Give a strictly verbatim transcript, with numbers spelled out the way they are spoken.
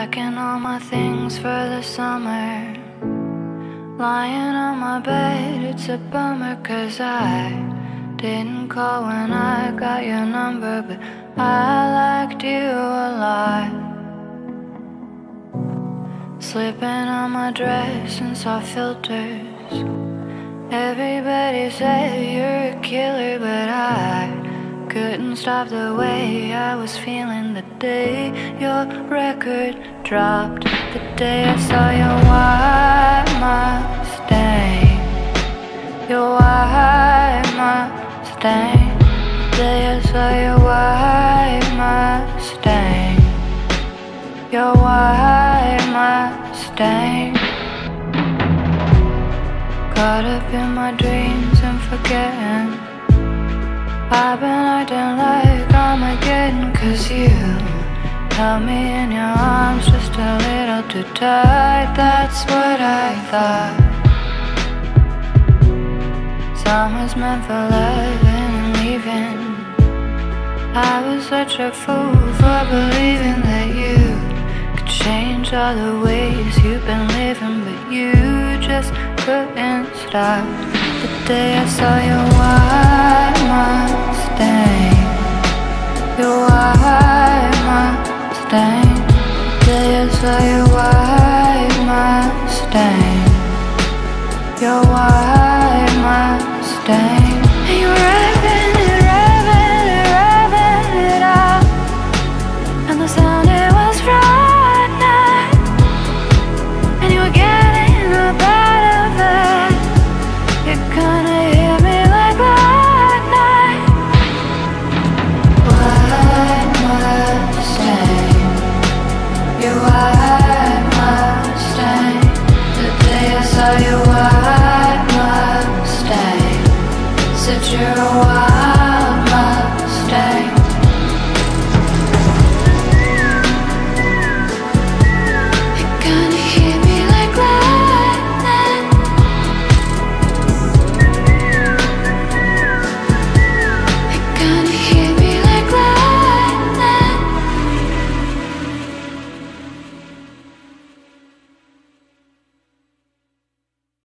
Packing all my things for the summer, lying on my bed, it's a bummer, 'cause I didn't call when I got your number, but I liked you a lot. Slipping on my dress and saw filters. Everybody said you're a killer, but I couldn't stop the way I was feeling the day your record dropped. The day I saw your white Mustang, your white Mustang. The day I saw your white Mustang, your white Mustang. Caught up in my dreams and forgetting I've been acting like armageddon, 'cause you held me in your arms just a little too tight. That's what I thought. Summer's meant for loving and leaving. I was such a fool for believing that you could change all the ways you've been living, but you just couldn't stop. The day I saw your white Mustang, your white Mustang. The day I saw your white Mustang, your white Mustang. And you were revving it, revving it, revving it up, and the sound, it was frightening. And you were getting up out of bed, you kinda hit me like lightning. White Mustang, your white Mustang. The day I saw your white Mustang, said you're a